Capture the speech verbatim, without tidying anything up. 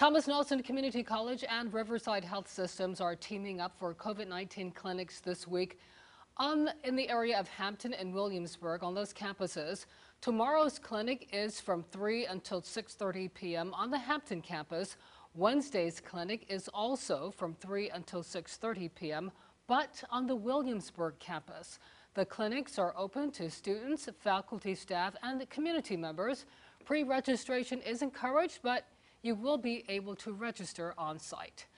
Thomas Nelson Community College and Riverside Health Systems are teaming up for COVID nineteen clinics this week on, in the area of Hampton and Williamsburg on those campuses. Tomorrow's clinic is from three until six thirty p m on the Hampton campus. Wednesday's clinic is also from three until six thirty p m but on the Williamsburg campus. The clinics are open to students, faculty, staff, and community members. Pre-registration is encouraged, but you will be able to register on site.